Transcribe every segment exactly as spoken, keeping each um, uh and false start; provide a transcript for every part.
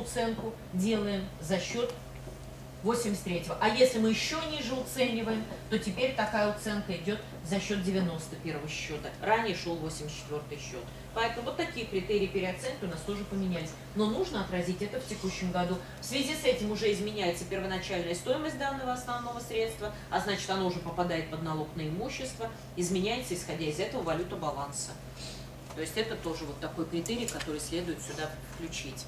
уценку делаем за счет восемьдесят третьего. А если мы еще ниже уцениваем, то теперь такая уценка идет за счет девяносто первого счета. Ранее шел восемьдесят четвёртый счет. Поэтому вот такие критерии переоценки у нас тоже поменялись. Но нужно отразить это в текущем году. В связи с этим уже изменяется первоначальная стоимость данного основного средства, а значит оно уже попадает под налог на имущество. Изменяется, исходя из этого, валюта баланса. То есть это тоже вот такой критерий, который следует сюда включить.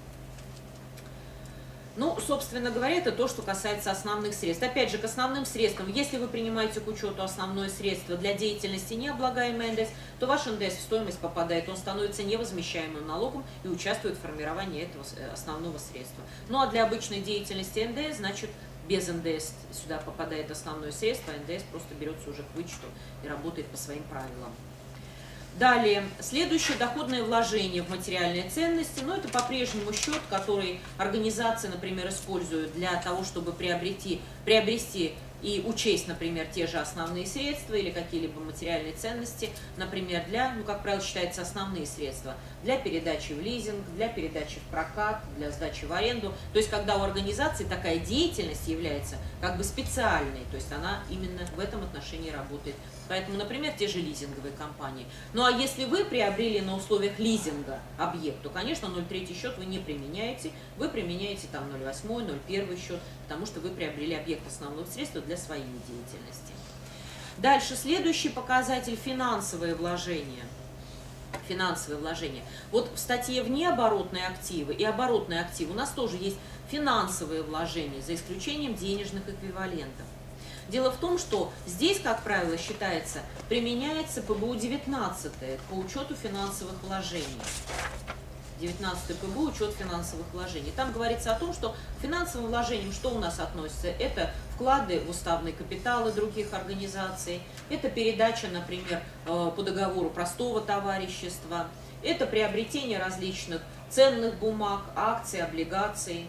Ну, собственно говоря, это то, что касается основных средств. Опять же, к основным средствам, если вы принимаете к учету основное средство для деятельности необлагаемый эн дэ эс, то ваш эн дэ эс в стоимость попадает, он становится невозмещаемым налогом и участвует в формировании этого основного средства. Ну, а для обычной деятельности эн дэ эс, значит, без эн дэ эс сюда попадает основное средство, а эн дэ эс просто берется уже к вычету и работает по своим правилам. Далее, следующее доходное вложение в материальные ценности, но это по-прежнему счет, который организация, например, использует для того, чтобы приобрести, приобрести и учесть, например, те же основные средства или какие-либо материальные ценности, например, для, ну, как правило, считается основные средства, для передачи в лизинг, для передачи в прокат, для сдачи в аренду. То есть, когда у организации такая деятельность является как бы специальной, то есть она именно в этом отношении работает. Поэтому, например, те же лизинговые компании. Ну а если вы приобрели на условиях лизинга объект, то, конечно, ноль третий счет вы не применяете, вы применяете там ноль восьмой, ноль первый счет, потому что вы приобрели объект основного средства для своей деятельности. Дальше, следующий показатель – финансовые вложения. Финансовые вложения. Вот в статье внеоборотные активы и оборотные активы у нас тоже есть финансовые вложения, за исключением денежных эквивалентов. Дело в том, что здесь, как правило, считается, применяется пэ бэ у девятнадцать по учету финансовых вложений. девятнадцатый пэ бэ учет финансовых вложений. Там говорится о том, что к финансовым вложениям что у нас относится? Это вклады в уставные капиталы других организаций, это передача, например, по договору простого товарищества, это приобретение различных ценных бумаг, акций, облигаций.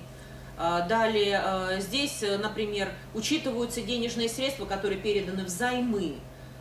Далее здесь, например, учитываются денежные средства, которые переданы взаймы.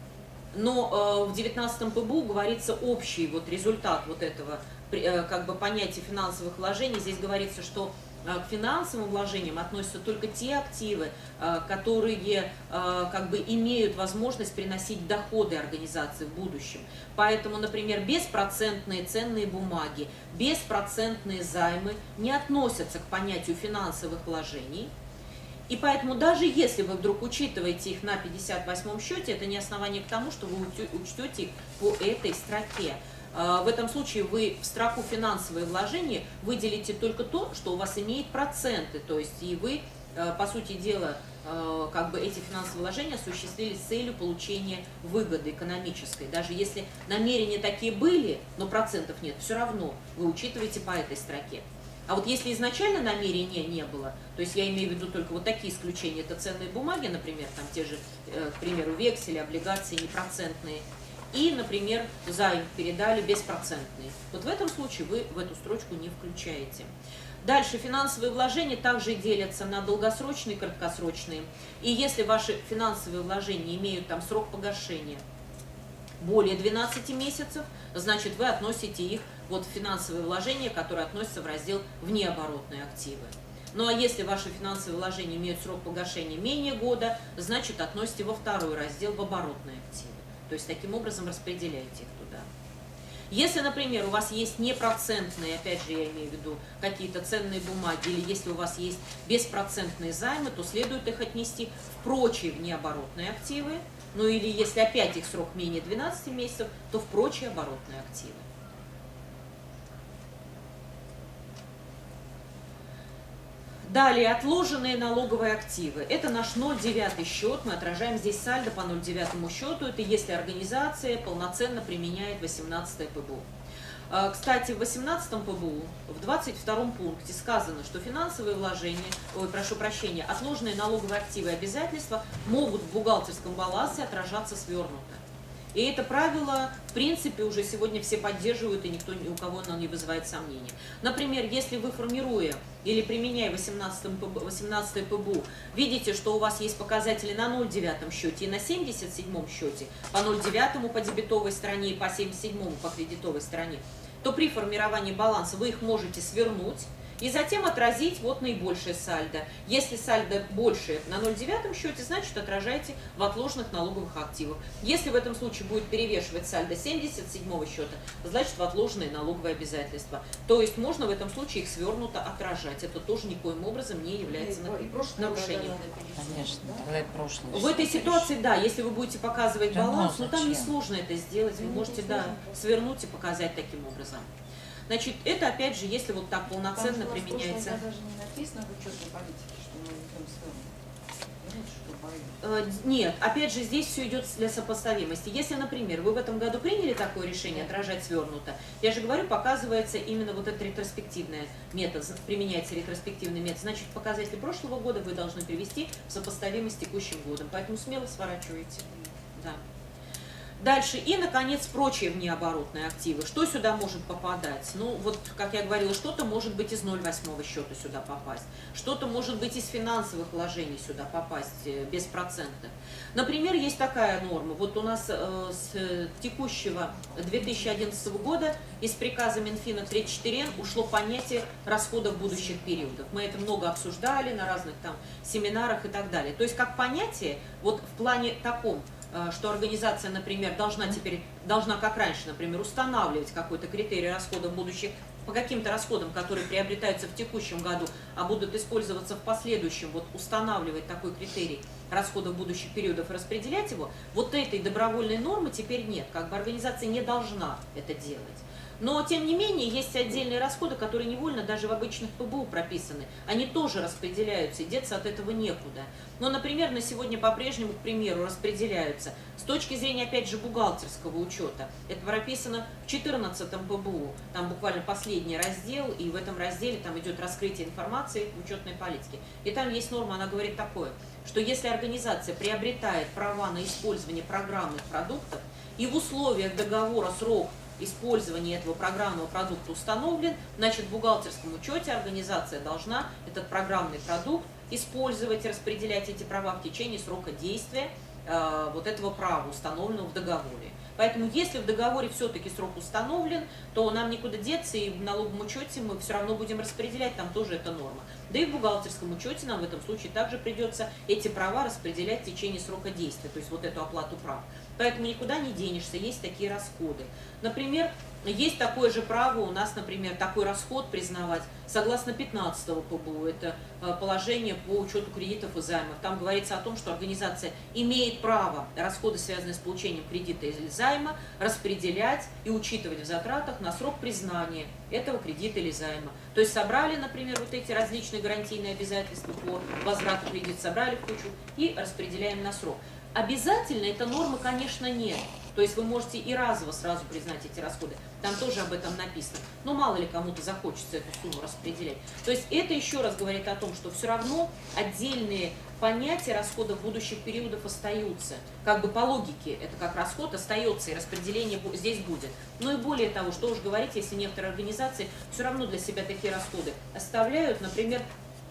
Но в девятнадцатом пэ бэ у говорится общий вот результат вот этого как бы понятия финансовых вложений. Здесь говорится, что к финансовым вложениям относятся только те активы, которые как бы имеют возможность приносить доходы организации в будущем. Поэтому, например, беспроцентные ценные бумаги, беспроцентные займы не относятся к понятию финансовых вложений. И поэтому даже если вы вдруг учитываете их на пятьдесят восьмом счете, это не основание к тому, что вы учтете их по этой строке. В этом случае вы в строку финансовые вложения выделите только то, что у вас имеет проценты, то есть и вы, по сути дела, как бы эти финансовые вложения осуществили с целью получения выгоды экономической. Даже если намерения такие были, но процентов нет, все равно вы учитываете по этой строке. А вот если изначально намерения не было, то есть я имею в виду только вот такие исключения, это ценные бумаги, например, там те же, к примеру, вексель, облигации непроцентные, и, например, займ передали беспроцентный. Вот в этом случае вы в эту строчку не включаете. Дальше финансовые вложения также делятся на долгосрочные и краткосрочные. И если ваши финансовые вложения имеют там срок погашения более двенадцати месяцев, значит вы относите их вот в финансовые вложения, которые относятся в раздел внеоборотные активы. Ну а если ваши финансовые вложения имеют срок погашения менее года, значит относите во второй раздел в оборотные активы. То есть таким образом распределяете их туда. Если, например, у вас есть непроцентные, опять же я имею в виду какие-то ценные бумаги, или если у вас есть беспроцентные займы, то следует их отнести в прочие внеоборотные активы. Ну или если опять их срок менее двенадцати месяцев, то в прочие оборотные активы. Далее, отложенные налоговые активы. Это наш ноль девятый счет. Мы отражаем здесь сальдо по ноль девятому счету. Это если организация полноценно применяет восемнадцатое пэ бэ у. Кстати, в восемнадцатом пэ бэ у, в двадцать втором пункте сказано, что финансовые вложения, ой, прошу прощения, отложенные налоговые активы и обязательства могут в бухгалтерском балансе отражаться свернуто. И это правило, в принципе, уже сегодня все поддерживают, и никто, ни у кого оно не вызывает сомнений. Например, если вы, формируя или применяя восемнадцатое пэ бэ у, видите, что у вас есть показатели на ноль девятом счете и на семьдесят седьмом счете, по ноль девятому по дебетовой стороне и по семьдесят седьмому по кредитовой стороне, то при формировании баланса вы их можете свернуть И затем отразить вот наибольшее сальдо. Если сальдо больше на ноль целых девять десятых счете, значит отражайте в отложенных налоговых активах. Если в этом случае будет перевешивать сальдо семьдесят седьмого счета, значит в отложенные налоговые обязательства. То есть можно в этом случае их свернуто отражать. Это тоже никоим образом не является нарушением. Конечно, тогда и прошлое. В этой ситуации, да, если вы будете показывать баланс, но там несложно это сделать, вы можете, да, свернуть и показать таким образом. Значит, это опять же, если вот так полноценно там применяется. Даже не написано в учетной политике, что мы там Нет, опять же, здесь все идет для сопоставимости. Если, например, вы в этом году приняли такое решение, отражать свернуто, я же говорю, показывается именно вот этот ретроспективный метод, применяется ретроспективный метод, значит, показатели прошлого года вы должны привести в сопоставимость с текущим годом. Поэтому смело сворачивайте. Да. Дальше, и, наконец, прочие внеоборотные активы. Что сюда может попадать? Ну, вот, как я говорила, что-то может быть из ноль целых восемь десятых счета сюда попасть, что-то может быть из финансовых вложений сюда попасть без процентов. Например, есть такая норма. Вот у нас э, с текущего две тысячи одиннадцатого года из приказа Минфина тридцать четыре эн ушло понятие расходов будущих периодов. Мы это много обсуждали на разных там семинарах и так далее. То есть, как понятие, вот в плане таком, что организация, например, должна теперь, должна, как раньше, например, устанавливать какой-то критерий расходов будущих по каким-то расходам, которые приобретаются в текущем году, а будут использоваться в последующем, вот устанавливать такой критерий расходов будущих периодов и распределять его, вот этой добровольной нормы теперь нет, как бы организация не должна это делать. Но, тем не менее, есть отдельные расходы, которые невольно даже в обычных П Б У прописаны. Они тоже распределяются, и деться от этого некуда. Но, например, на сегодня по-прежнему, к примеру, распределяются с точки зрения, опять же, бухгалтерского учета. Это прописано в четырнадцатом П Б У. Там буквально последний раздел, и в этом разделе там идет раскрытие информации в учетной политике. И там есть норма, она говорит такое, что если организация приобретает права на использование программных продуктов, и в условиях договора срок использование этого программного продукта установлен, значит, в бухгалтерском учете организация должна этот программный продукт использовать, распределять эти права в течение срока действия э, вот этого права, установленного в договоре. Поэтому, если в договоре все-таки срок установлен, то нам никуда деться, и в налоговом учете мы все равно будем распределять, там тоже это норма. Да и в бухгалтерском учете нам в этом случае также придется эти права распределять в течение срока действия, то есть вот эту оплату прав. Поэтому никуда не денешься, есть такие расходы. Например, есть такое же право у нас, например, такой расход признавать согласно пятнадцатого П Б У, это положение по учету кредитов и займов. Там говорится о том, что организация имеет право расходы, связанные с получением кредита или займа, распределять и учитывать в затратах на срок признания этого кредита или займа. То есть собрали, например, вот эти различные гарантийные обязательства по возврату кредита, собрали в кучу и распределяем на срок. Обязательно этой нормы, конечно, нет. То есть вы можете и разово сразу признать эти расходы. Там тоже об этом написано. Но мало ли кому-то захочется эту сумму распределять. То есть это еще раз говорит о том, что все равно отдельные понятия расходов будущих периодов остаются. Как бы по логике это как расход остается, и распределение здесь будет. Но и более того, что уж говорить, если некоторые организации все равно для себя такие расходы оставляют, например,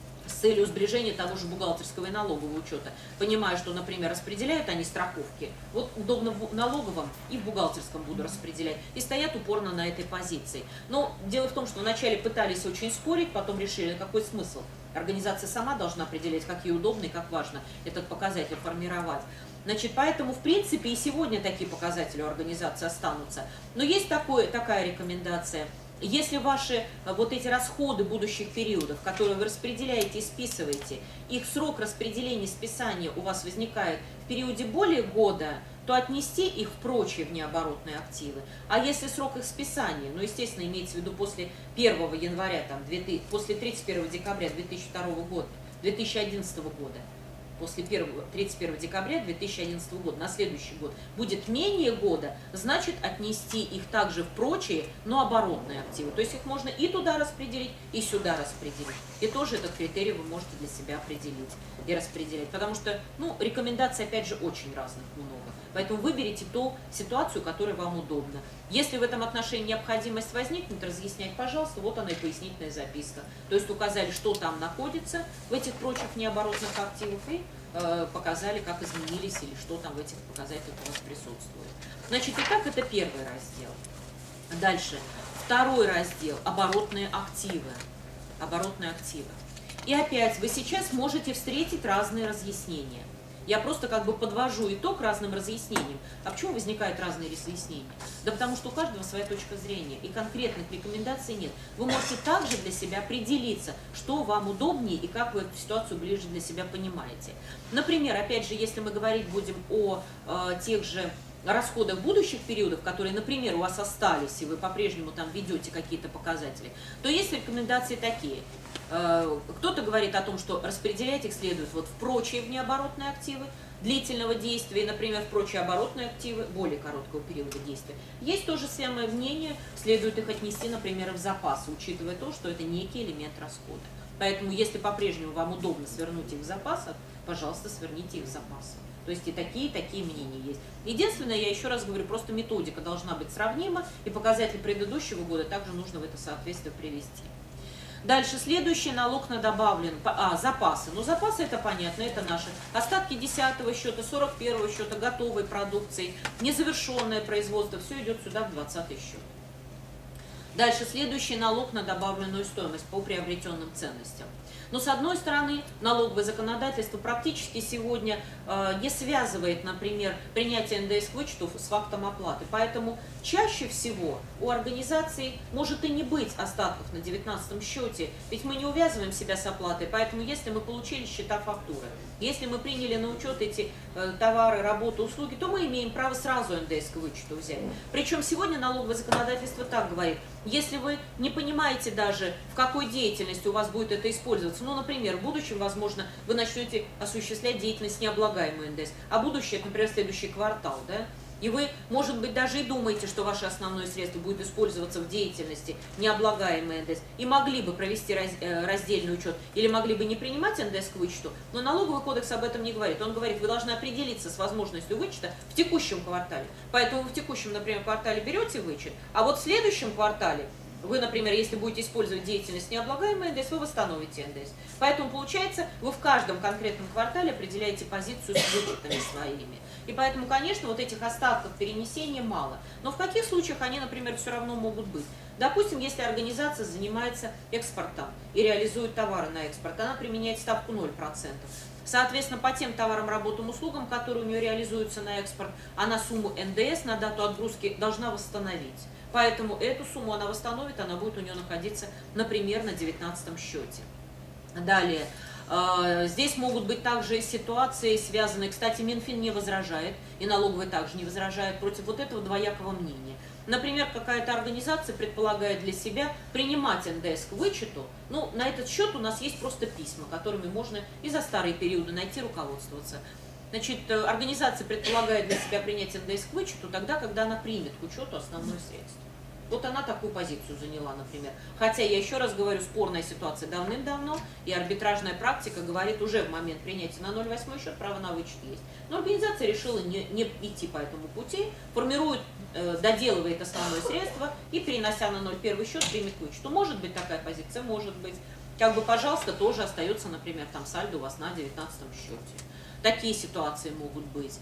с целью сближения того же бухгалтерского и налогового учета, понимая, что, например, распределяют они страховки, вот удобно в налоговом и в бухгалтерском буду распределять, и стоят упорно на этой позиции. Но дело в том, что вначале пытались очень спорить, потом решили, какой смысл. Организация сама должна определять, как ей удобно и как важно этот показатель формировать. Значит, поэтому, в принципе, и сегодня такие показатели у организации останутся. Но есть такое, такая рекомендация. Если ваши вот эти расходы будущих периодов, которые вы распределяете и списываете, их срок распределения и списания у вас возникает в периоде более года, то отнести их в прочие внеоборотные активы. А если срок их списания, ну, естественно, имеется в виду после первого января, там, после тридцать первого декабря две тысячи второго года, две тысячи одиннадцатого года, после тридцать первого декабря две тысячи одиннадцатого года, на следующий год, будет менее года, значит отнести их также в прочие, но оборотные активы. То есть их можно и туда распределить, и сюда распределить. И тоже этот критерий вы можете для себя определить и распределять. Потому что, ну, рекомендаций, опять же, очень разных много. Поэтому выберите ту ситуацию, которая вам удобна. Если в этом отношении необходимость возникнет, разъяснять, пожалуйста, вот она и пояснительная записка. То есть указали, что там находится в этих прочих необоротных активах, и э, показали, как изменились или что там в этих показателях у вас присутствует. Значит, итак, это первый раздел. Дальше. Второй раздел – оборотные активы. оборотные активы. И опять вы сейчас можете встретить разные разъяснения. Я просто как бы подвожу итог разным разъяснениям. А почему возникают разные разъяснения? Да потому что у каждого своя точка зрения, и конкретных рекомендаций нет. Вы можете также для себя определиться, что вам удобнее и как вы эту ситуацию ближе для себя понимаете. Например, опять же, если мы говорить будем о э, тех же расходах будущих периодов, которые, например, у вас остались, и вы по-прежнему там ведете какие-то показатели, то есть рекомендации такие. Кто-то говорит о том, что распределять их следует вот в прочие внеоборотные активы длительного действия, например, в прочие оборотные активы более короткого периода действия. Есть то же самое мнение, следует их отнести, например, в запасы, учитывая то, что это некий элемент расхода. Поэтому, если по-прежнему вам удобно свернуть их в запасах, пожалуйста, сверните их в запасы. То есть и такие, и такие мнения есть. Единственное, я еще раз говорю, просто методика должна быть сравнима, и показатели предыдущего года также нужно в это соответствие привести. Дальше, следующий налог на добавленные, а, запасы. Ну, запасы это понятно, это наши остатки десятого счета, сорок первого счета, готовой продукции, незавершенное производство, все идет сюда в двадцатый счет. Дальше, следующий налог на добавленную стоимость по приобретенным ценностям. Но, с одной стороны, налоговое законодательство практически сегодня э, не связывает, например, принятие эн дэ эс к вычету с фактом оплаты. Поэтому чаще всего у организаций может и не быть остатков на девятнадцатом счете, ведь мы не увязываем себя с оплатой. Поэтому если мы получили счета фактуры, если мы приняли на учет эти э, товары, работы, услуги, то мы имеем право сразу эн дэ эс к вычету взять. Причем сегодня налоговое законодательство так говорит: если вы не понимаете даже, в какой деятельности у вас будет это использоваться, ну, например, в будущем, возможно, вы начнете осуществлять деятельность необлагаемую эн дэ эс, а будущее, это, например, следующий квартал, да, и вы, может быть, даже и думаете, что ваше основное средство будет использоваться в деятельности необлагаемой эн дэ эс, и могли бы провести раз, э, раздельный учет, или могли бы не принимать эн дэ эс к вычету, но налоговый кодекс об этом не говорит. Он говорит, вы должны определиться с возможностью вычета в текущем квартале. Поэтому вы в текущем, например, квартале берете вычет, а вот в следующем квартале вы, например, если будете использовать деятельность необлагаемой эн дэ эс, вы восстановите эн дэ эс. Поэтому, получается, вы в каждом конкретном квартале определяете позицию с вычетами своими. И поэтому, конечно, вот этих остатков перенесения мало. Но в каких случаях они, например, все равно могут быть? Допустим, если организация занимается экспортом и реализует товары на экспорт, она применяет ставку ноль процентов. Соответственно, по тем товарам, работам, услугам, которые у нее реализуются на экспорт, она сумму эн дэ эс на дату отгрузки должна восстановить. Поэтому эту сумму она восстановит, она будет у нее находиться, например, на девятнадцатом счете. Далее. Здесь могут быть также ситуации, связанные, кстати, Минфин не возражает, и налоговая также не возражает против вот этого двоякого мнения. Например, какая-то организация предполагает для себя принимать эн дэ эс к вычету. Ну, на этот счет у нас есть просто письма, которыми можно и за старые периоды найти, руководствоваться. Значит, организация предполагает для себя принять эн дэ эс к вычету тогда, когда она примет к учету основное средство. Вот она такую позицию заняла, например. Хотя, я еще раз говорю, спорная ситуация давным-давно, и арбитражная практика говорит, уже в момент принятия на ноль целых восемь счет право на вычет есть. Но организация решила не, не идти по этому пути, формирует, э, доделывает основное средство и, перенося на ноль целых один счет, примет к вычету. Может быть такая позиция? Может быть. Как бы, пожалуйста, тоже остается, например, там сальдо у вас на девятнадцатом счете. Такие ситуации могут быть.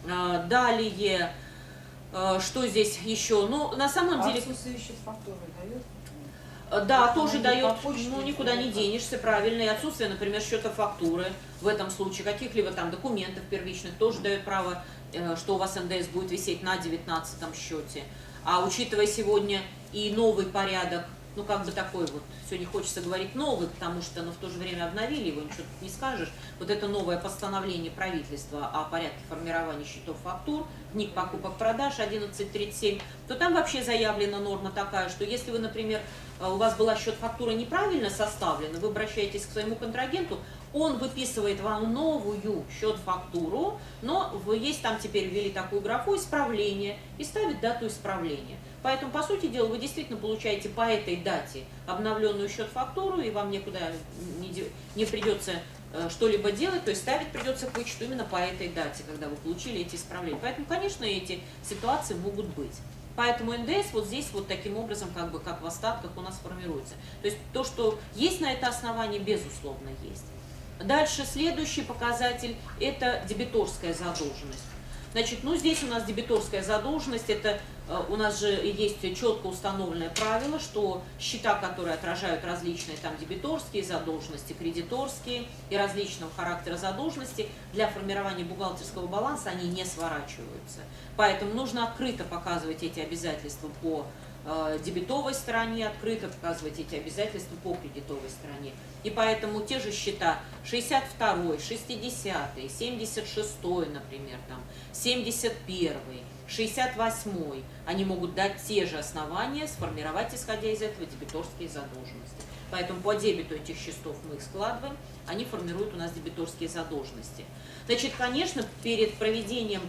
Далее, что здесь еще? Ну, на самом деле... Отсутствующие фактуры дают? Да, Вот тоже дает, ну, никуда не денешься. денешься, правильно. И отсутствие, например, счета фактуры в этом случае, каких-либо там документов первичных, тоже дает право, что у вас эн дэ эс будет висеть на девятнадцатом счете. А учитывая сегодня и новый порядок, ну, как бы такой вот, сегодня хочется говорить новый, потому что, ну, в то же время обновили его, ничего тут не скажешь. Вот это новое постановление правительства о порядке формирования счетов фактур, книг покупок-продаж одиннадцать тридцать семь, то там вообще заявлена норма такая, что если вы, например, у вас была счет фактуры неправильно составлена, вы обращаетесь к своему контрагенту, он выписывает вам новую счет-фактуру, но вы есть там теперь ввели такую графу «Исправление» и ставит дату исправления. Поэтому, по сути дела, вы действительно получаете по этой дате обновленную счет-фактуру, и вам никуда не, не придется э, что-либо делать, то есть ставить придется к вычету именно по этой дате, когда вы получили эти исправления. Поэтому, конечно, эти ситуации могут быть. Поэтому эн дэ эс вот здесь вот таким образом, как бы как в остатках у нас формируется. То есть то, что есть на это основание, безусловно, есть. Дальше следующий показатель – это дебиторская задолженность. Значит, ну здесь у нас дебиторская задолженность, это э, у нас же есть четко установленное правило, что счета, которые отражают различные там дебиторские задолженности, кредиторские и различного характера задолженности, для формирования бухгалтерского баланса они не сворачиваются. Поэтому нужно открыто показывать эти обязательства по э, дебетовой стороне, открыто показывать эти обязательства по кредитовой стороне. И поэтому те же счета шестьдесят второй, шестидесятый, семьдесят шестой, например, там, семьдесят первый, шестьдесят восьмой, они могут дать те же основания сформировать, исходя из этого, дебиторские задолженности. Поэтому по дебету этих счетов мы их складываем, они формируют у нас дебиторские задолженности. Значит, конечно, перед проведением,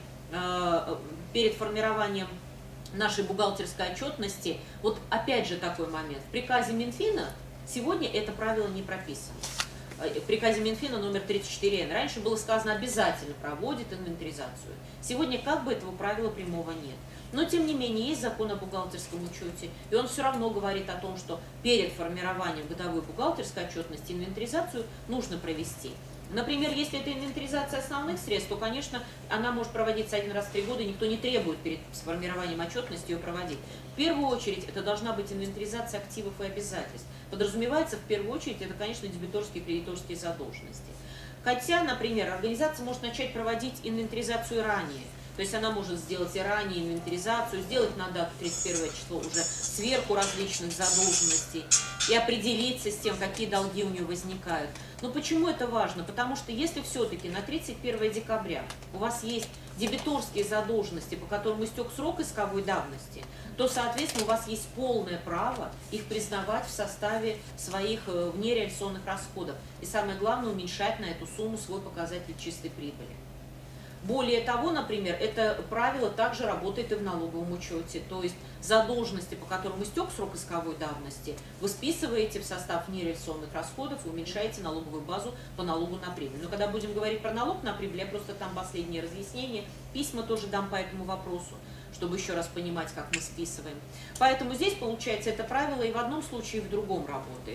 э, перед формированием нашей бухгалтерской отчетности, вот опять же такой момент, в приказе Минфина сегодня это правило не прописано. В приказе Минфина номер тридцать четыре эн раньше было сказано, обязательно проводит инвентаризацию. Сегодня как бы этого правила прямого нет. Но тем не менее есть закон о бухгалтерском учете, и он все равно говорит о том, что перед формированием годовой бухгалтерской отчетности инвентаризацию нужно провести. Например, если это инвентаризация основных средств, то, конечно, она может проводиться один раз в три года, никто не требует перед сформированием отчетности ее проводить. В первую очередь, это должна быть инвентаризация активов и обязательств. Подразумевается, в первую очередь, это, конечно, дебиторские и кредиторские задолженности. Хотя, например, организация может начать проводить инвентаризацию ранее. То есть она может сделать и ранее инвентаризацию, сделать на дату тридцать первое число уже сверху различных задолженностей и определиться с тем, какие долги у нее возникают. Но почему это важно? Потому что если все-таки на тридцать первое декабря у вас есть дебиторские задолженности, по которым истек срок исковой давности, то, соответственно, у вас есть полное право их признавать в составе своих внереализационных расходов. И самое главное, уменьшать на эту сумму свой показатель чистой прибыли. Более того, например, это правило также работает и в налоговом учете. То есть задолженности, по которым истек срок исковой давности, вы списываете в состав нереализационных расходов и уменьшаете налоговую базу по налогу на прибыль. Но когда будем говорить про налог на прибыль, я просто там последнее разъяснение, письма тоже дам по этому вопросу, чтобы еще раз понимать, как мы списываем. Поэтому здесь, получается, это правило и в одном случае, и в другом работает.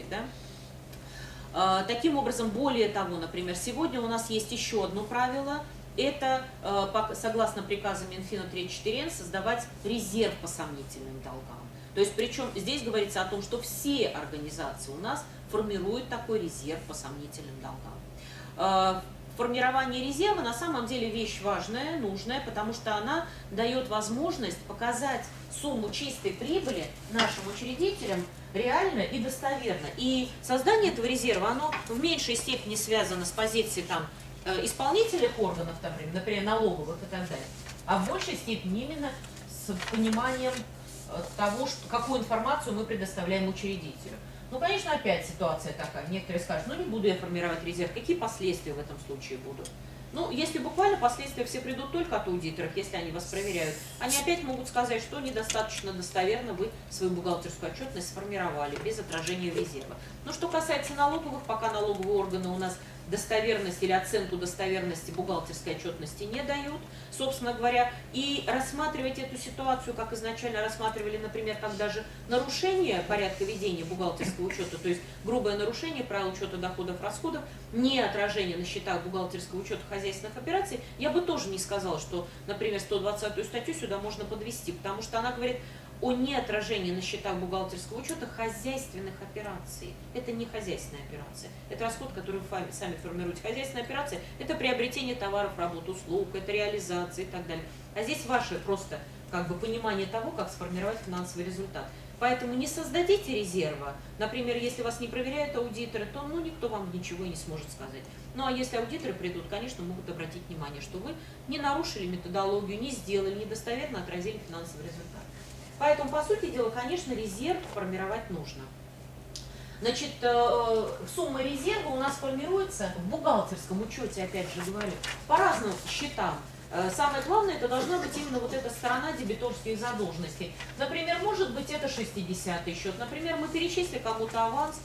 Да? Таким образом, более того, например, сегодня у нас есть еще одно правило. Это, согласно приказу Минфина тридцать четыре эн, создавать резерв по сомнительным долгам. То есть, причем здесь говорится о том, что все организации у нас формируют такой резерв по сомнительным долгам. Формирование резерва на самом деле вещь важная, нужная, потому что она дает возможность показать сумму чистой прибыли нашим учредителям реально и достоверно. И создание этого резерва, оно в меньшей степени связано с позицией там, исполнительных органов, там, например, налоговых и так далее, а в большей степени именно с пониманием того, что, какую информацию мы предоставляем учредителю. Ну, конечно, опять ситуация такая. Некоторые скажут, ну не буду я формировать резерв. Какие последствия в этом случае будут? Ну, если буквально последствия все придут только от аудиторов, если они вас проверяют, они опять могут сказать, что недостаточно достоверно вы свою бухгалтерскую отчетность сформировали без отражения резерва. Но что касается налоговых, пока налоговые органы у нас достоверность или оценку достоверности бухгалтерской отчетности не дают, собственно говоря, и рассматривать эту ситуацию, как изначально рассматривали, например, как даже нарушение порядка ведения бухгалтерского учета, то есть грубое нарушение правил учета доходов-расходов, не отражение на счетах бухгалтерского учета хозяйственных операций, я бы тоже не сказала, что, например, сто двадцатую статью сюда можно подвести, потому что она говорит о неотражении на счетах бухгалтерского учета хозяйственных операций. Это не хозяйственная операция. Это расход, который вы сами формируете. Хозяйственная операция – это приобретение товаров, работ, услуг, это реализация и так далее. А здесь ваше просто как бы понимание того, как сформировать финансовый результат. Поэтому не создадите резерва. Например, если вас не проверяют аудиторы, то ну, никто вам ничего и не сможет сказать. Ну а если аудиторы придут, конечно, могут обратить внимание, что вы не нарушили методологию, не сделали, недостоверно отразили финансовый результат. Поэтому, по сути дела, конечно, резерв формировать нужно. Значит, сумма резерва у нас формируется в бухгалтерском учете, опять же говорю, по разным счетам. Самое главное, это должна быть именно вот эта сторона дебиторских задолженностей. Например, может быть, это шестидесятый счет. Например, мы перечислили кому-то аванс,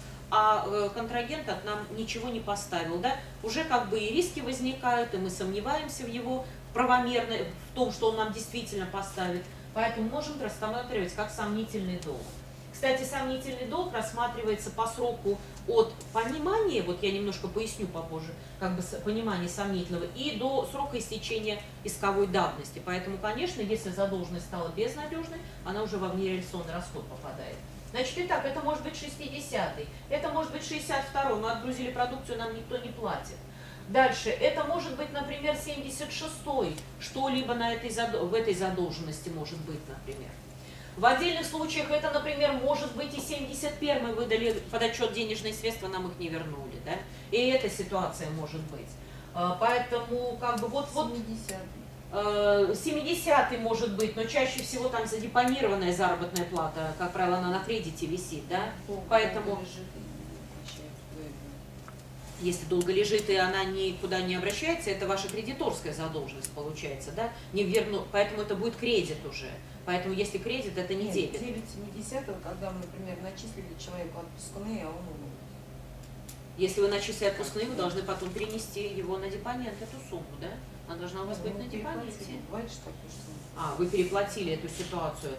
а контрагент от нам ничего не поставил. Да? Уже как бы и риски возникают, и мы сомневаемся в его правомерной, в том, что он нам действительно поставит. Поэтому можем рассматривать как сомнительный долг. Кстати, сомнительный долг рассматривается по сроку от понимания, вот я немножко поясню попозже, как бы понимание сомнительного, и до срока истечения исковой давности. Поэтому, конечно, если задолженность стала безнадежной, она уже во внереализационный расход попадает. Значит, итак, это может быть шестидесятый, это может быть шестьдесят второй, но отгрузили продукцию, нам никто не платит. Дальше, это может быть, например, семьдесят шестой, что-либо на этой, в этой задолженности может быть, например. В отдельных случаях это, например, может быть и семьдесят первый, мы выдали под отчет денежные средства, нам их не вернули, да? И эта ситуация может быть. Поэтому, как бы, вот... вот семидесятый может быть, но чаще всего там задепонированная заработная плата, как правило, она на кредите висит, да? Поэтому... Если долго лежит и она никуда не обращается, это ваша кредиторская задолженность получается, да? Не верну, поэтому это будет кредит уже. Поэтому если кредит, это не дебет. девять семидесятого, когда мы, например, начислили человеку отпускные, а он умер. Если вы начислили отпускные, вы должны потом перенести его на депонент, эту сумму, да? Она должна у вас быть на депоненте. А, вы переплатили эту ситуацию.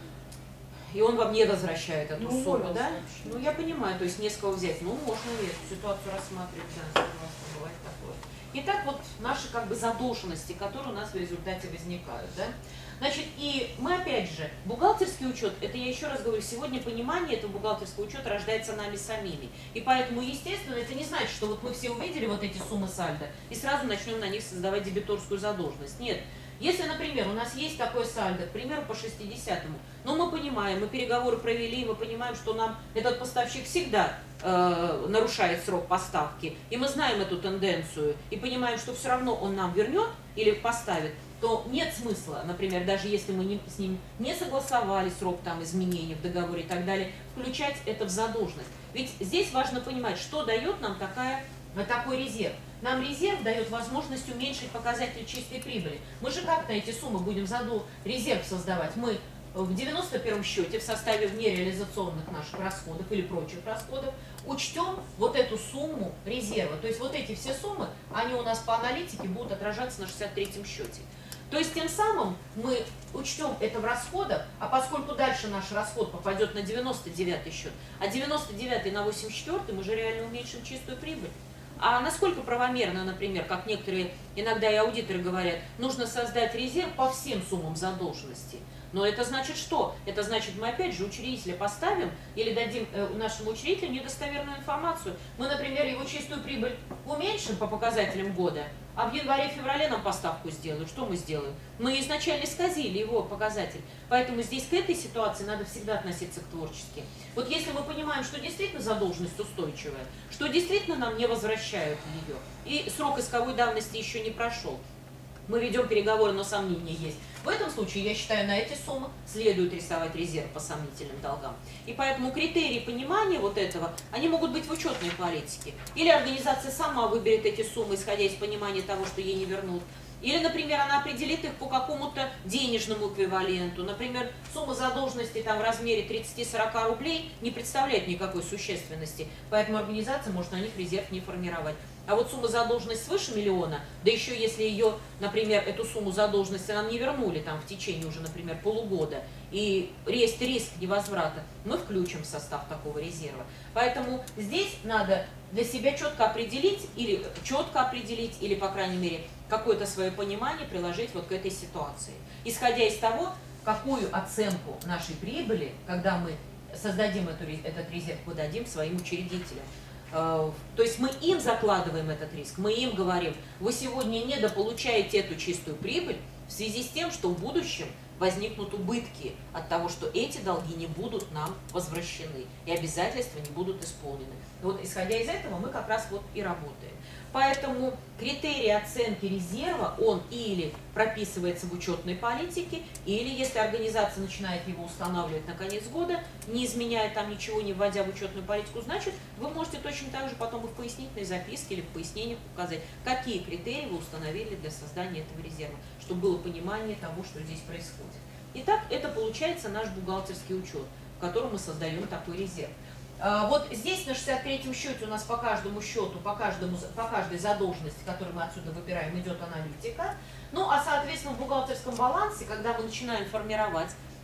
И он вам не возвращает эту ну, сумму, да? Вообще. Ну, я понимаю, то есть не с кого взять. Ну, можно ли эту ситуацию рассматривать, да, бывает такое. Итак, вот наши как бы задолженности, которые у нас в результате возникают, да? Значит, и мы опять же, бухгалтерский учет, это я еще раз говорю, сегодня понимание этого бухгалтерского учета рождается нами самими. И поэтому, естественно, это не значит, что вот мы все увидели вот эти суммы сальдо и сразу начнем на них создавать дебиторскую задолженность. Нет. Если, например, у нас есть такое сальдо, к примеру, по шестидесятому, но мы понимаем, мы переговоры провели, мы понимаем, что нам этот поставщик всегда э, нарушает срок поставки, и мы знаем эту тенденцию, и понимаем, что все равно он нам вернет или поставит, то нет смысла, например, даже если мы не, с ним не согласовали срок там, изменений в договоре и так далее, включать это в задолженность. Ведь здесь важно понимать, что дает нам такая, такой резерв. Нам резерв дает возможность уменьшить показатель чистой прибыли. Мы же как на эти суммы будем задол... резерв создавать? Мы в девяносто первом счете в составе внереализационных наших расходов или прочих расходов учтем вот эту сумму резерва. То есть вот эти все суммы, они у нас по аналитике будут отражаться на шестьдесят третьем счете. То есть тем самым мы учтем это в расходах, а поскольку дальше наш расход попадет на девяносто девятый счет, а девяносто девятый на восемьдесят четвёртый мы же реально уменьшим чистую прибыль. А насколько правомерно, например, как некоторые, иногда и аудиторы говорят, нужно создать резерв по всем суммам задолженности. Но это значит что? Это значит, мы опять же учредителя поставим или дадим э, нашему учредителю недостоверную информацию. Мы, например, его чистую прибыль уменьшим по показателям года, а в январе-феврале нам поставку сделают. Что мы сделаем? Мы изначально исказили его показатель. Поэтому здесь к этой ситуации надо всегда относиться к творчески. Вот если мы понимаем, что действительно задолженность устойчивая, что действительно нам не возвращают ее, и срок исковой давности еще не прошел, мы ведем переговоры, но сомнения есть. В этом случае, я считаю, на эти суммы следует рисовать резерв по сомнительным долгам. И поэтому критерии понимания вот этого, они могут быть в учетной политике. Или организация сама выберет эти суммы, исходя из понимания того, что ей не вернут. Или, например, она определит их по какому-то денежному эквиваленту. Например, сумма задолженности там, в размере тридцати-сорока рублей не представляет никакой существенности. Поэтому организация может на них резерв не формировать. А вот сумма задолженности свыше миллиона, да еще если ее, например, эту сумму задолженности нам не вернули там, в течение уже, например, полугода, и есть риск невозврата, мы включим в состав такого резерва. Поэтому здесь надо для себя четко определить, или четко определить, или, по крайней мере, какое-то свое понимание приложить вот к этой ситуации. Исходя из того, какую оценку нашей прибыли, когда мы создадим эту, этот резерв, выдадим своим учредителям. То есть мы им закладываем этот риск, мы им говорим, вы сегодня недополучаете эту чистую прибыль в связи с тем, что в будущем возникнут убытки от того, что эти долги не будут нам возвращены и обязательства не будут исполнены. И вот исходя из этого мы как раз вот и работаем. Поэтому критерий оценки резерва, он или прописывается в учетной политике, или если организация начинает его устанавливать на конец года, не изменяя там ничего, не вводя в учетную политику, значит, вы можете точно так же потом и в пояснительной записке или в пояснениях указать, какие критерии вы установили для создания этого резерва, чтобы было понимание того, что здесь происходит. Итак, это получается наш бухгалтерский учет, в котором мы создаем такой резерв. Вот здесь на шестьдесят третьем счете у нас по каждому счету, по, каждому, по каждой задолженности, которую мы отсюда выбираем, идет аналитика. Ну а соответственно в бухгалтерском балансе, когда мы начинаем формировать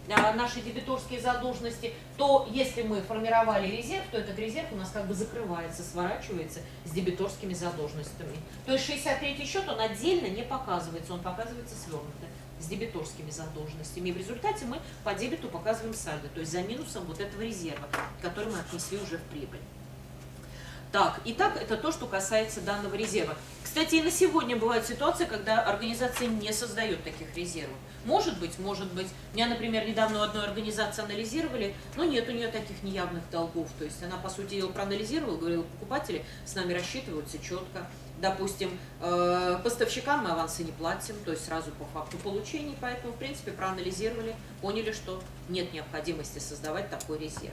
наши дебиторские задолженности, то если мы формировали резерв, то этот резерв у нас как бы закрывается, сворачивается с дебиторскими задолженностями. То есть шестьдесят третий счет, он отдельно не показывается, он показывается свернуто с дебиторскими задолженностями. И в результате мы по дебету показываем сальдо, то есть за минусом вот этого резерва, который мы отнесли уже в прибыль. Так, итак, это то, что касается данного резерва. Кстати, и на сегодня бывают ситуации, когда организация не создает таких резервов. Может быть, может быть. Меня, например, недавно у одной организации анализировали, но нет у нее таких неявных долгов. То есть она, по сути дела, проанализировала, говорила, покупатели с нами рассчитываются четко. Допустим, э, поставщикам мы авансы не платим, то есть сразу по факту получений. Поэтому, в принципе, проанализировали, поняли, что нет необходимости создавать такой резерв.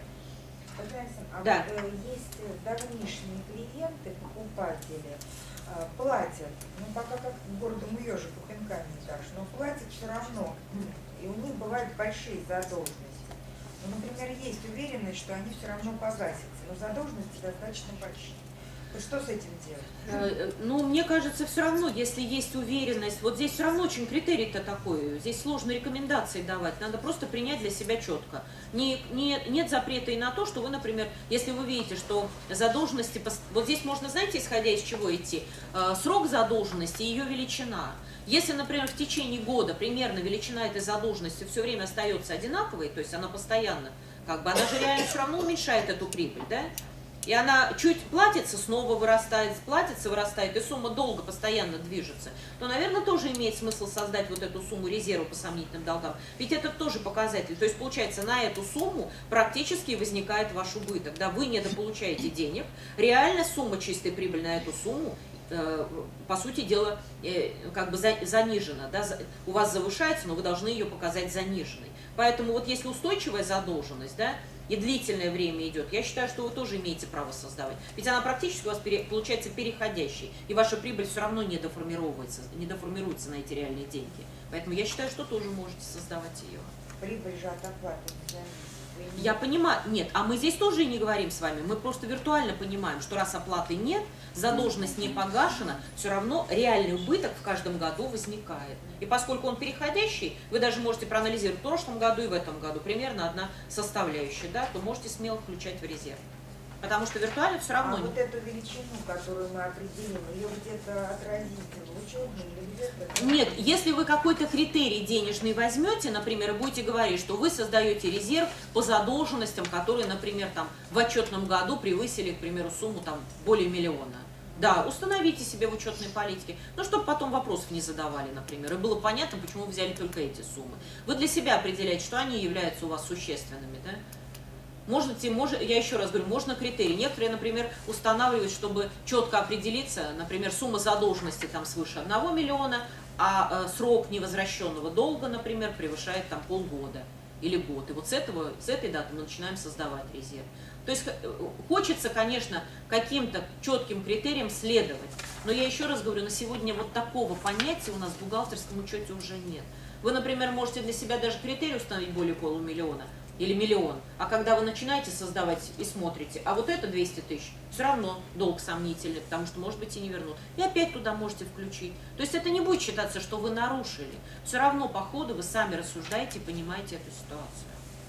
А да. вот, э, есть давнишние клиенты, покупатели, э, платят, ну пока как гордому ежику пинками дашь, но платят все равно, и у них бывают большие задолженности. Ну, например, есть уверенность, что они все равно погасятся, но задолженности достаточно большие. Что с этим делать? Ну, мне кажется, все равно, если есть уверенность, вот здесь все равно очень критерий-то такой, здесь сложно рекомендации давать, надо просто принять для себя четко. Не, не, нет запрета и на то, что вы, например, если вы видите, что задолженности, вот здесь можно, знаете, исходя из чего идти, срок задолженности и ее величина. Если, например, в течение года примерно величина этой задолженности все время остается одинаковой, то есть она постоянно, как бы, она же реально все равно уменьшает эту прибыль, да? И она чуть платится, снова вырастает, платится, вырастает, и сумма долго постоянно движется, то, наверное, тоже имеет смысл создать вот эту сумму резерва по сомнительным долгам. Ведь это тоже показатель. То есть, получается, на эту сумму практически возникает ваш убыток. Да, вы недополучаете денег, реально сумма чистой прибыли на эту сумму, э, по сути дела, э, как бы за, занижена. Да, за, у вас завышается, но вы должны ее показать заниженной. Поэтому вот если устойчивая задолженность, да, и длительное время идет, я считаю, что вы тоже имеете право создавать. Ведь она практически у вас пере, получается переходящей, и ваша прибыль все равно не доформируется, не доформируется на эти реальные деньги. Поэтому я считаю, что тоже можете создавать ее. Прибыль же от оплаты не зависит. Я понимаю, нет, а мы здесь тоже и не говорим с вами, мы просто виртуально понимаем, что раз оплаты нет, задолженность не погашена, все равно реальный убыток в каждом году возникает. И поскольку он переходящий, вы даже можете проанализировать в прошлом году и в этом году примерно одна составляющая, да, то можете смело включать в резерв. Потому что виртуально все равно... А вот эту величину, которую мы определим, ее где-то отразить в учебном или где-то? Нет, если вы какой-то критерий денежный возьмете, например, и будете говорить, что вы создаете резерв по задолженностям, которые, например, там, в отчетном году превысили, к примеру, сумму там, более миллиона. Да, установите себе в учетной политике, ну, чтобы потом вопросов не задавали, например, и было понятно, почему вы взяли только эти суммы. Вы для себя определяете, что они являются у вас существенными, да? Можете, мож, я еще раз говорю, можно критерии. Некоторые, например, устанавливают, чтобы четко определиться, например, сумма задолженности там свыше одного миллиона, а э, срок невозвращенного долга, например, превышает там полгода или год. И вот с, этого, с этой даты мы начинаем создавать резерв. То есть хочется, конечно, каким-то четким критериям следовать. Но я еще раз говорю, на сегодня вот такого понятия у нас в бухгалтерском учете уже нет. Вы, например, можете для себя даже критерий установить более полумиллиона или миллион, а когда вы начинаете создавать и смотрите, а вот это двести тысяч, все равно долг сомнительный, потому что, может быть, и не вернут. И опять туда можете включить. То есть это не будет считаться, что вы нарушили. Все равно по ходу вы сами рассуждаете и понимаете эту ситуацию.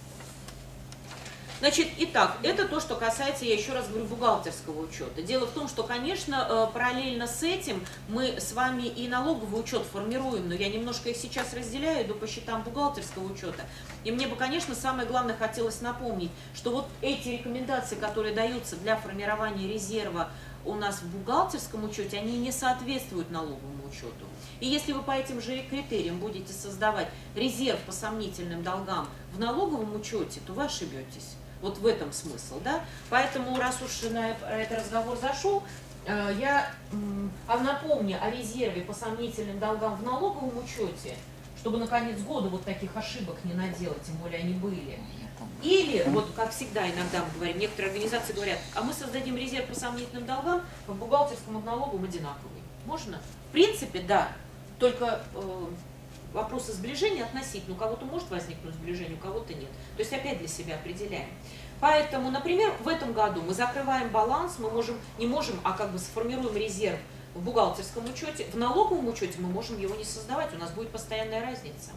Значит, итак, это то, что касается, я еще раз говорю, бухгалтерского учета. Дело в том, что, конечно, параллельно с этим мы с вами и налоговый учет формируем, но я немножко их сейчас разделяю, иду по счетам бухгалтерского учета. И мне бы, конечно, самое главное хотелось напомнить, что вот эти рекомендации, которые даются для формирования резерва у нас в бухгалтерском учете, они не соответствуют налоговому учету. И если вы по этим же критериям будете создавать резерв по сомнительным долгам в налоговом учете, то вы ошибетесь. Вот в этом смысл, да? Поэтому, раз уж на этот разговор зашел, я напомню о резерве по сомнительным долгам в налоговом учете, чтобы на конец года вот таких ошибок не наделать, тем более они были. Или, вот как всегда иногда мы говорим, некоторые организации говорят, а мы создадим резерв по сомнительным долгам, по бухгалтерскому и налоговому одинаковый. Можно? В принципе, да. Только э, вопросы сближения относительно. У кого-то может возникнуть сближение, у кого-то нет. То есть опять для себя определяем. Поэтому, например, в этом году мы закрываем баланс, мы можем, не можем, а как бы сформируем резерв в бухгалтерском учете. В налоговом учете мы можем его не создавать, у нас будет постоянная разница.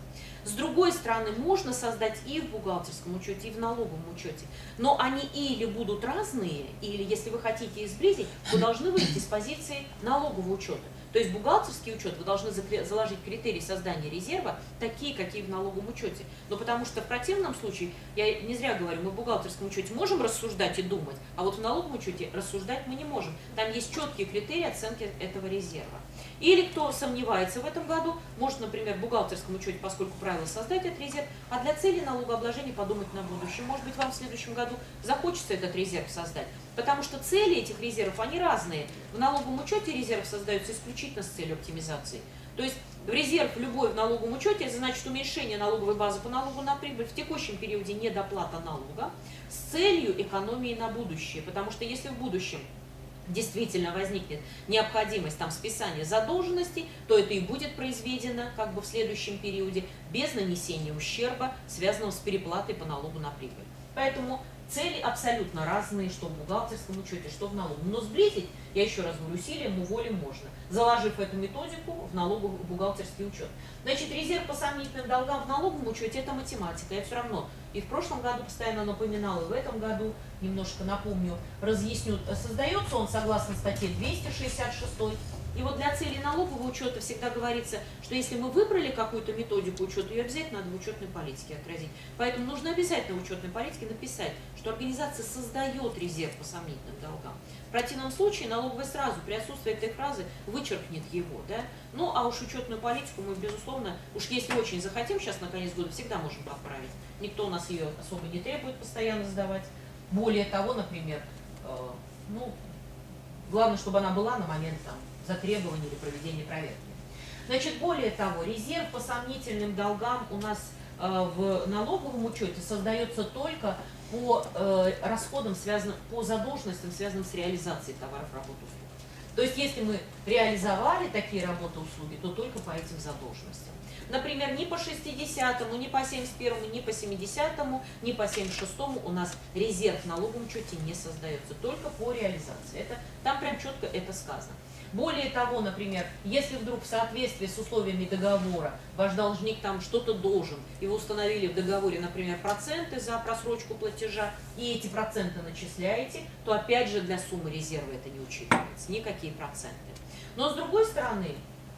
С другой стороны, можно создать и в бухгалтерском учете, и в налоговом учете. Но они или будут разные, или если вы хотите их сблизить, вы должны выйти с позиции налогового учета. То есть бухгалтерский учет вы должны заложить критерии создания резерва, такие, какие в налоговом учете. Но потому что в противном случае, я не зря говорю, мы в бухгалтерском учете можем рассуждать и думать, а вот в налоговом учете рассуждать мы не можем. Там есть четкие критерии оценки этого резерва. Или кто сомневается в этом году, может, например, в бухгалтерском учете, поскольку правило создать этот резерв, а для цели налогообложения подумать на будущее. Может быть, вам в следующем году захочется этот резерв создать. Потому что цели этих резервов, они разные. В налоговом учете резерв создается исключительно с целью оптимизации. То есть в резерв любой в налоговом учете, это значит уменьшение налоговой базы по налогу на прибыль, в текущем периоде недоплата налога с целью экономии на будущее. Потому что если в будущем действительно возникнет необходимость там списания задолженностей, то это и будет произведено как бы в следующем периоде без нанесения ущерба, связанного с переплатой по налогу на прибыль. Поэтому цели абсолютно разные, что в бухгалтерском учете, что в налоговом. Но сблизить, я еще раз говорю, усилием и волей можно, заложив эту методику в налоговый бухгалтерский учет. Значит, резерв по сомнительным долгам в налоговом учете – это математика. Я все равно и в прошлом году постоянно напоминала, и в этом году немножко напомню, разъясню. Создается он согласно статье двести шестьдесят шесть. И вот для целей налогового учета всегда говорится, что если мы выбрали какую-то методику учета, ее обязательно надо в учетной политике отразить. Поэтому нужно обязательно в учетной политике написать, что организация создает резерв по сомнительным долгам. В противном случае налоговая сразу при отсутствии этой фразы вычеркнет его. Да? Ну а уж учетную политику мы, безусловно, уж если очень захотим, сейчас на конец года всегда можем подправить. Никто у нас ее особо не требует постоянно сдавать. Более того, например, э, ну, главное, чтобы она была на момент там, затребования или проведения проверки. Значит, более того, резерв по сомнительным долгам у нас э, в налоговом учете создается только по э, расходам, связанным, по задолженностям, связанным с реализацией товаров, работ, услуг. То есть, если мы реализовали такие работы, услуги, то только по этим задолженностям. Например, ни по шестидесятому, ни по семьдесят первому, ни по семидесятому, ни по семьдесят шестому у нас резерв в налоговом учете не создается, только по реализации. Это, там прям четко это сказано. Более того, например, если вдруг в соответствии с условиями договора ваш должник там что-то должен, и вы установили в договоре, например, проценты за просрочку платежа, и эти проценты начисляете, то опять же для суммы резерва это не учитывается, никакие проценты. Но с другой стороны,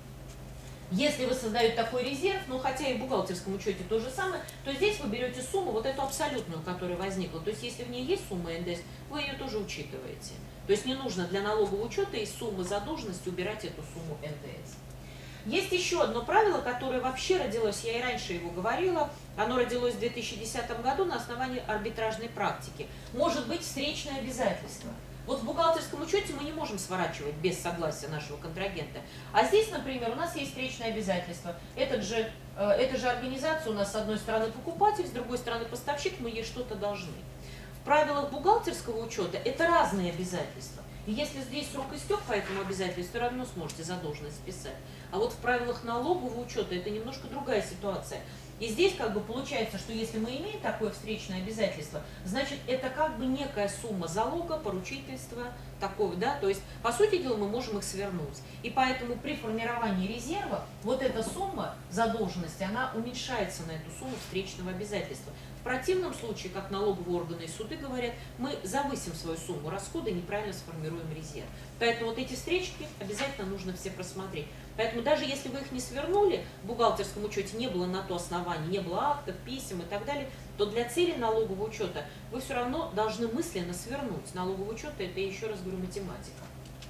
если вы создаете такой резерв, ну хотя и в бухгалтерском учете то же самое, то здесь вы берете сумму, вот эту абсолютную, которая возникла. То есть если в ней есть сумма эн дэ эс, вы ее тоже учитываете. То есть не нужно для налогового учета из суммы задолженности убирать эту сумму эн дэ эс. Есть еще одно правило, которое вообще родилось, я и раньше его говорила, оно родилось в две тысячи десятом году на основании арбитражной практики. Может быть встречное обязательство. Вот в бухгалтерском учете мы не можем сворачивать без согласия нашего контрагента. А здесь, например, у нас есть встречное обязательство. Этот же, э, эта же организация у нас с одной стороны покупатель, с другой стороны поставщик, мы ей что-то должны. В правилах бухгалтерского учета это разные обязательства. И если здесь срок истек по этому обязательству, все равно сможете задолженность списать. А вот в правилах налогового учета это немножко другая ситуация. И здесь как бы получается, что если мы имеем такое встречное обязательство, значит это как бы некая сумма залога, поручительства, такого, да, то есть по сути дела мы можем их свернуть. И поэтому при формировании резерва вот эта сумма задолженности, она уменьшается на эту сумму встречного обязательства. В противном случае, как налоговые органы и суды говорят, мы завысим свою сумму расхода и неправильно сформируем резерв. Поэтому вот эти встречки обязательно нужно все просмотреть. Поэтому даже если вы их не свернули, в бухгалтерском учете не было на то основания, не было актов, писем и так далее, то для цели налогового учета вы все равно должны мысленно свернуть. Налоговый учет – это, еще раз говорю, математика.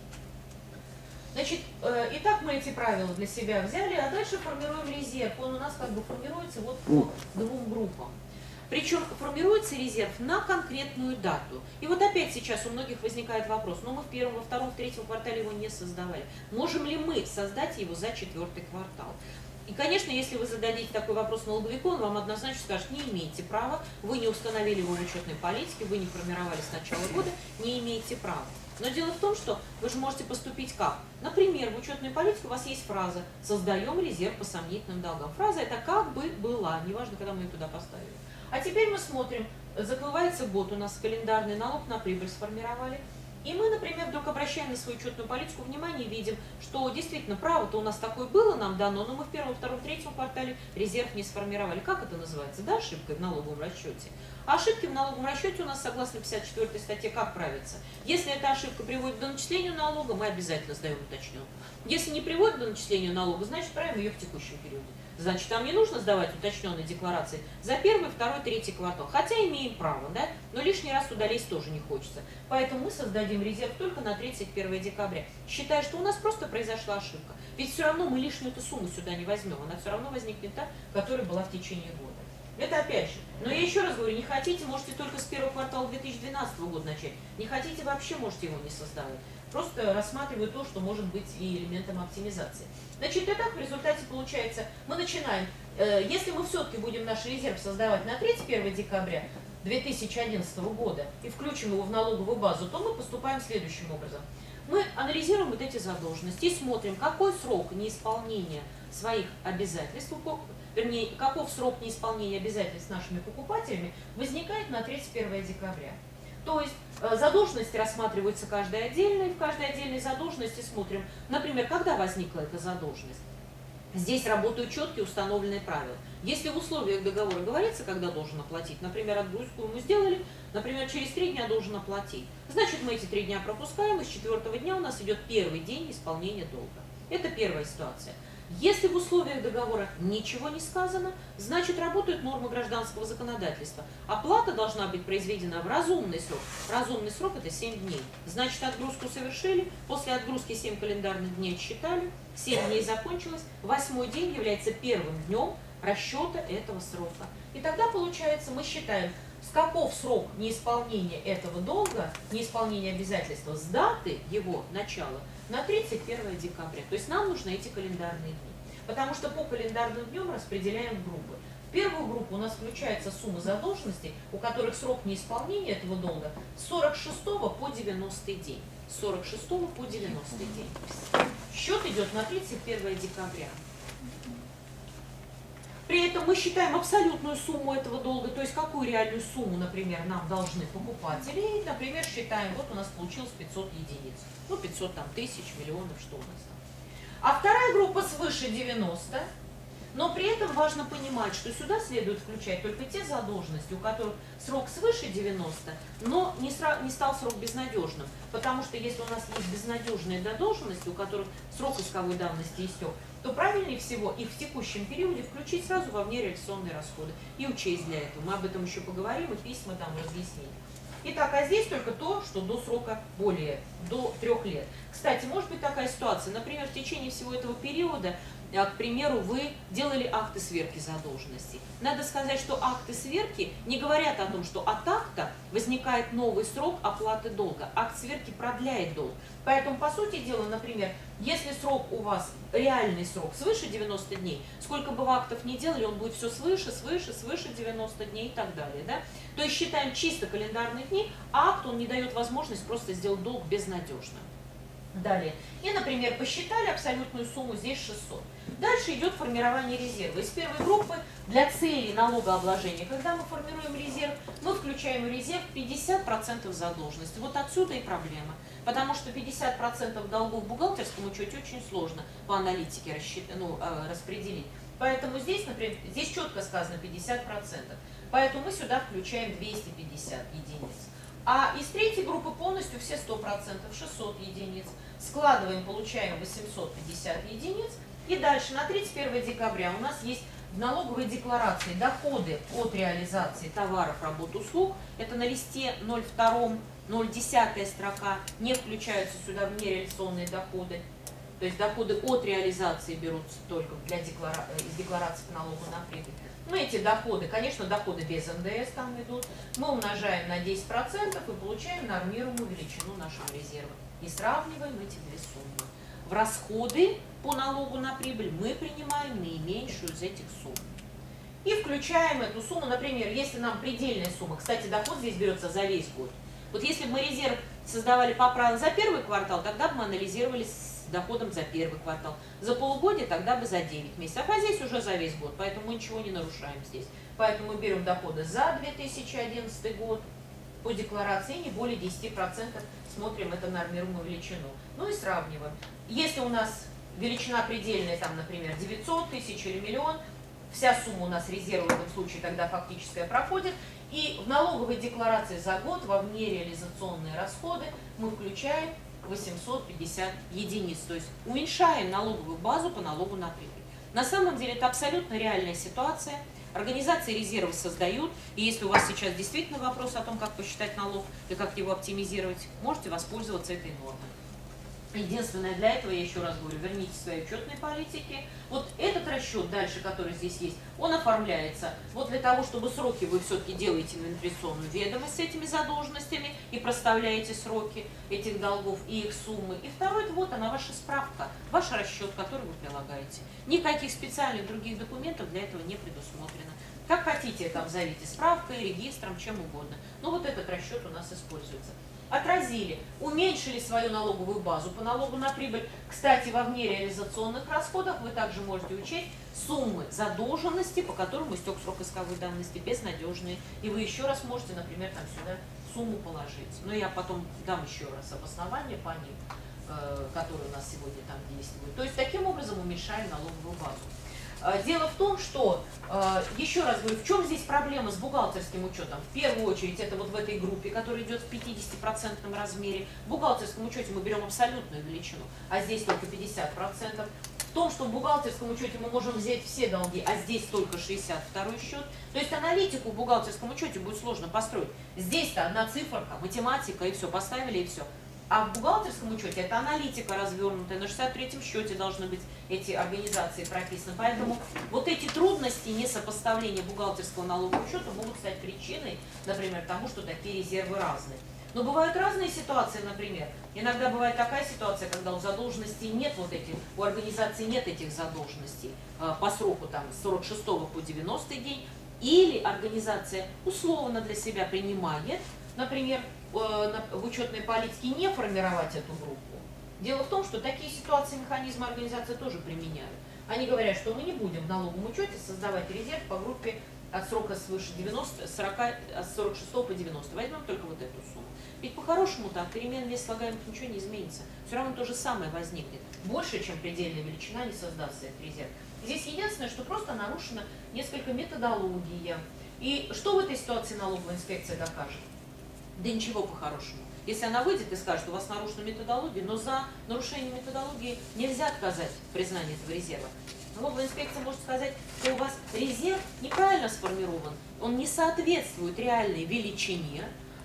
Значит, э, итак, мы эти правила для себя взяли, а дальше формируем резерв. Он у нас как бы формируется вот по двум группам. Причем формируется резерв на конкретную дату. И вот опять сейчас у многих возникает вопрос, но мы в первом, во втором, в третьем квартале его не создавали. Можем ли мы создать его за четвертый квартал? И, конечно, если вы зададите такой вопрос налоговику, он вам однозначно скажет, не имеете права, вы не установили его в учетной политике, вы не формировали с начала года, не имеете права. Но дело в том, что вы же можете поступить как? Например, в учетной политике у вас есть фраза «создаем резерв по сомнительным долгам». Фраза это как бы была, неважно, когда мы ее туда поставили. А теперь мы смотрим, заплывается год, у нас календарный налог на прибыль сформировали, И мы, например, вдруг обращаем на свою учетную политику внимание и видим, что действительно право-то у нас такое было нам дано, но мы в первом, втором, третьем квартале резерв не сформировали. Как это называется? Да, ошибка в налоговом расчете. А ошибки в налоговом расчете у нас, согласно пятьдесят четвёртой статье, как правится? Если эта ошибка приводит к начислению налога, мы обязательно сдаем уточненку. Если не приводит к начислению налога, значит, правим ее в текущем периоде. Значит, там не нужно сдавать уточненные декларации за первый, второй, третий квартал. Хотя имеем право, да? Но лишний раз туда лезть тоже не хочется. Поэтому мы создадим резерв только на тридцать первое декабря, считая, что у нас просто произошла ошибка. Ведь все равно мы лишнюю-то сумму сюда не возьмем. Она все равно возникнет та, которая была в течение года. Это опять же. Но я еще раз говорю, не хотите, можете только с первого квартала две тысячи двенадцатого года начать. Не хотите, вообще можете его не создавать. Просто рассматриваю то, что может быть и элементом оптимизации. Значит, и так в результате получается, мы начинаем, э, если мы все-таки будем наш резерв создавать на тридцать первое декабря две тысячи одиннадцатого года и включим его в налоговую базу, то мы поступаем следующим образом. Мы анализируем вот эти задолженности и смотрим, какой срок неисполнения своих обязательств, вернее, каков срок неисполнения обязательств с нашими покупателями возникает на тридцать первое декабря. То есть задолженности рассматриваются каждая отдельно, и в каждой отдельной задолженности смотрим, например, когда возникла эта задолженность. Здесь работают четкие установленные правила. Если в условиях договора говорится, когда должен оплатить, например, отгрузку ему сделали, например, через три дня должен оплатить, значит, мы эти три дня пропускаем, и с четвертого дня у нас идет первый день исполнения долга. Это первая ситуация. Если в условиях договора ничего не сказано, значит, работают нормы гражданского законодательства. Оплата должна быть произведена в разумный срок. Разумный срок – это семь дней. Значит, отгрузку совершили, после отгрузки семь календарных дней отсчитали, семь дней закончилось, восьмой день является первым днем расчета этого срока. И тогда, получается, мы считаем, с каков срок неисполнения этого долга, неисполнения обязательства с даты его начала, на тридцать первое декабря. То есть нам нужны эти календарные дни. Потому что по календарным дням распределяем группы. В первую группу у нас включается сумма задолженностей, у которых срок неисполнения этого долга с сорок шестого по девяностый день. С сорок шестого по девяностый день. Счет идет на тридцать первое декабря. При этом мы считаем абсолютную сумму этого долга, то есть какую реальную сумму, например, нам должны покупатели. И, например, считаем, вот у нас получилось пятьсот единиц. Ну, пятьсот там, тысяч, миллионов, что у нас там. А вторая группа свыше девяноста. Но при этом важно понимать, что сюда следует включать только те задолженности, у которых срок свыше девяноста, но не, сра- не стал срок безнадежным. Потому что если у нас есть безнадежные задолженности, у которых срок исковой давности истек, то правильнее всего их в текущем периоде включить сразу во внереализационные расходы и учесть для этого. Мы об этом еще поговорим и письма там разъясним. Итак, а здесь только то, что до срока более, до трех лет. Кстати, может быть такая ситуация, например, в течение всего этого периода, к примеру, вы делали акты сверки задолженностей. Надо сказать, что акты сверки не говорят о том, что от акта возникает новый срок оплаты долга. Акт сверки продляет долг. Поэтому, по сути дела, например, если срок у вас, реальный срок свыше девяноста дней, сколько бы вы актов ни делали, он будет все свыше, свыше, свыше девяноста дней и так далее. Да? То есть считаем чисто календарные дни, а акт он не дает возможность просто сделать долг безнадежным. Далее. И, например, посчитали абсолютную сумму, здесь шестьсот. Дальше идет формирование резерва. Из первой группы для целей налогообложения, когда мы формируем резерв, мы включаем в резерв пятьдесят процентов задолженности. Вот отсюда и проблема. Потому что пятьдесят процентов долгов в бухгалтерском учете очень сложно по аналитике рассчит... ну, распределить. Поэтому здесь, например, здесь четко сказано пятьдесят процентов. Поэтому мы сюда включаем двести пятьдесят единиц. А из третьей группы полностью все сто процентов, шестьсот единиц. Складываем, получаем восемьсот пятьдесят единиц. И дальше на тридцать первое декабря у нас есть в налоговой декларации доходы от реализации товаров, работ, услуг. Это на листе ноль два, ноль десять строка, не включаются сюда внереализационные доходы. То есть доходы от реализации берутся только для деклара... из декларации по налогу на прибыль. Мы эти доходы, конечно, доходы без эн дэ эс там идут, мы умножаем на десять процентов и получаем нормируемую величину нашего резерва. И сравниваем эти две суммы. В расходы по налогу на прибыль мы принимаем наименьшую из этих сумм. И включаем эту сумму, например, если нам предельная сумма, кстати, доход здесь берется за весь год. Вот если бы мы резерв создавали по правилам за первый квартал, тогда бы мы анализировали с доходом за первый квартал. За полугодие тогда бы за девять месяцев. А здесь уже за весь год, поэтому мы ничего не нарушаем здесь. Поэтому мы берем доходы за две тысячи одиннадцатый год, по декларации, не более десяти процентов смотрим это нормируемую величину. Ну и сравниваем. Если у нас величина предельная, там, например, девятьсот тысяч или миллион, вся сумма у нас резерва в этом случае тогда фактическая проходит. И в налоговой декларации за год во внереализационные расходы мы включаем восемьсот пятьдесят единиц. То есть уменьшаем налоговую базу по налогу на прибыль. На самом деле это абсолютно реальная ситуация. Организации резервы создают, и если у вас сейчас действительно вопрос о том, как посчитать налог и как его оптимизировать, можете воспользоваться этой нормой. Единственное, для этого, я еще раз говорю, верните свои учетные политики. Вот этот расчет дальше, который здесь есть, он оформляется вот для того, чтобы сроки вы все-таки делаете инвентаризационную ведомость с этими задолженностями и проставляете сроки этих долгов и их суммы. И второй, вот она, ваша справка, ваш расчет, который вы прилагаете. Никаких специальных других документов для этого не предусмотрено. Как хотите, там зовите справкой, регистром, чем угодно. Но вот этот расчет у нас используется. Отразили, уменьшили свою налоговую базу по налогу на прибыль. Кстати, во внереализационных расходах вы также можете учесть суммы задолженности, по которым истек срок исковой давности, безнадежные. И вы еще раз можете, например, там сюда сумму положить. Но я потом дам еще раз обоснование по ним, э, которые у нас сегодня там действуют. То есть таким образом уменьшаем налоговую базу. Дело в том, что, еще раз говорю, в чем здесь проблема с бухгалтерским учетом? В первую очередь, это вот в этой группе, которая идет в пятидесятипроцентном размере. В бухгалтерском учете мы берем абсолютную величину, а здесь только пятьдесят процентов. В том, что в бухгалтерском учете мы можем взять все долги, а здесь только шестьдесят второй счет. То есть аналитику в бухгалтерском учете будет сложно построить. Здесь-то одна циферка, математика, и все, поставили, и все. А в бухгалтерском учете это аналитика развернутая, на шестьдесят третьем счете должны быть эти организации прописаны. Поэтому вот эти трудности несопоставления бухгалтерского налогового учета могут стать причиной, например, тому, что такие резервы разные. Но бывают разные ситуации, например. Иногда бывает такая ситуация, когда у задолженностей нет вот этих, у организации нет этих задолженностей э, по сроку там с сорок шестого по девяностый день, или организация условно для себя принимает, например, в учетной политике не формировать эту группу. Дело в том, что такие ситуации механизмы организации тоже применяют. Они говорят, что мы не будем в налоговом учете создавать резерв по группе от срока свыше девяноста, сорока, от сорок шестого по девяностый. Возьмем только вот эту сумму. Ведь по-хорошему-то от перемен вес слагаемых ничего не изменится. Все равно то же самое возникнет. Больше, чем предельная величина, не создастся этот резерв. Здесь единственное, что просто нарушена несколько методология. И что в этой ситуации налоговая инспекция докажет? Да ничего по-хорошему. Если она выйдет и скажет, у вас нарушена методология, но за нарушение методологии нельзя отказать в признании этого резерва. Налоговая инспекция может сказать, что у вас резерв неправильно сформирован, он не соответствует реальной величине,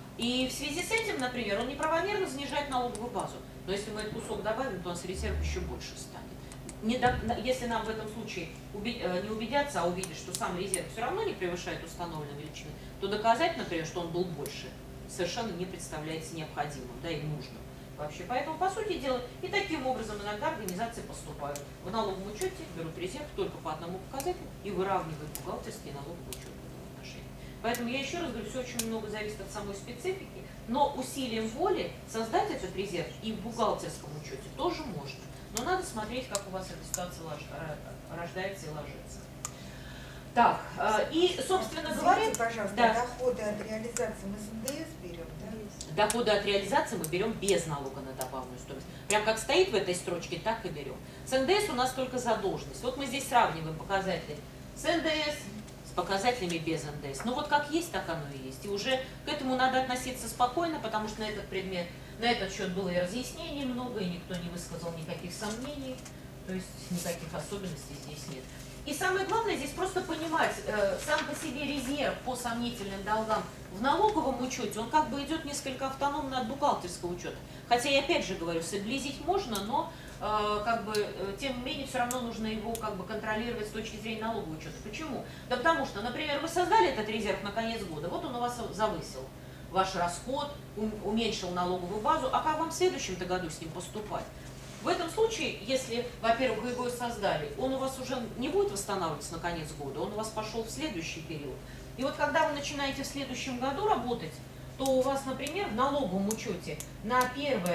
и в связи с этим, например, он неправомерно занижает налоговую базу. Но если мы этот кусок добавим, то у нас резерв еще больше станет. Не до, если нам в этом случае уби, не убедятся, а увидят, что сам резерв все равно не превышает установленной величины, то доказать, например, что он был больше, совершенно не представляется необходимым, да и нужным вообще. Поэтому, по сути дела, и таким образом иногда организации поступают. В налоговом учете берут резерв только по одному показателю и выравнивают бухгалтерский и налоговый учет в этом отношении. Поэтому я еще раз говорю, все очень много зависит от самой специфики, но усилием воли создать этот резерв и в бухгалтерском учете тоже можно. Но надо смотреть, как у вас эта ситуация рождается и ложится. Так, и, собственно говоря, пожалуйста, да. доходы от реализации мы с эн дэ эс берем, да? Доходы от реализации мы берем без налога на добавленную стоимость. Прям как стоит в этой строчке, так и берем. С эн дэ эс у нас только задолженность. Вот мы здесь сравниваем показатели с эн дэ эс, с показателями без эн дэ эс. Ну вот как есть, так оно и есть. И уже к этому надо относиться спокойно, потому что на этот предмет, на этот счет было и разъяснений много, и никто не высказал никаких сомнений. То есть никаких особенностей здесь нет. И самое главное здесь просто понимать, э, сам по себе резерв по сомнительным долгам в налоговом учете, он как бы идет несколько автономно от бухгалтерского учета. Хотя я опять же говорю, соблизить можно, но э, как бы, э, тем не менее все равно нужно его как бы контролировать с точки зрения налогового учета. Почему? Да потому что, например, вы создали этот резерв на конец года, вот он у вас завысил ваш расход, уменьшил налоговую базу, а как вам в следующем-то году с ним поступать? В этом случае, если, во-первых, вы его создали, он у вас уже не будет восстанавливаться на конец года, он у вас пошел в следующий период. И вот когда вы начинаете в следующем году работать, то у вас, например, в налоговом учете на первое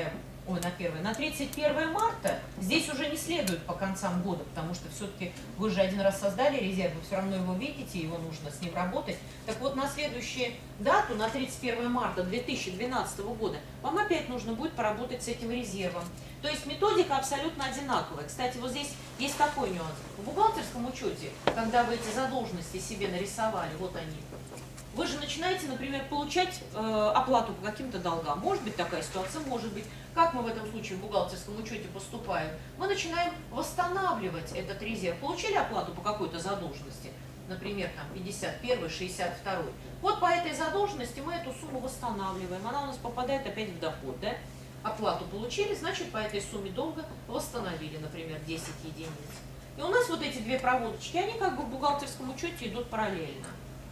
ой, на первое, на тридцать первое марта здесь уже не следует по концам года, потому что все-таки вы же один раз создали резерв, вы все равно его видите, его нужно с ним работать. Так вот, на следующую дату, на тридцать первое марта две тысячи двенадцатого года, вам опять нужно будет поработать с этим резервом. То есть методика абсолютно одинаковая. Кстати, вот здесь есть такой нюанс. В бухгалтерском учете, когда вы эти задолженности себе нарисовали, вот они, вы же начинаете, например, получать э, оплату по каким-то долгам. Может быть такая ситуация, может быть. Как мы в этом случае в бухгалтерском учете поступаем? Мы начинаем восстанавливать этот резерв. Получили оплату по какой-то задолженности, например, там пятьдесят первый, шестьдесят второй. Вот по этой задолженности мы эту сумму восстанавливаем. Она у нас попадает опять в доход, да? Оплату получили, значит, по этой сумме долга восстановили, например, десять единиц. И у нас вот эти две проводочки, они как бы в бухгалтерском учете идут параллельно.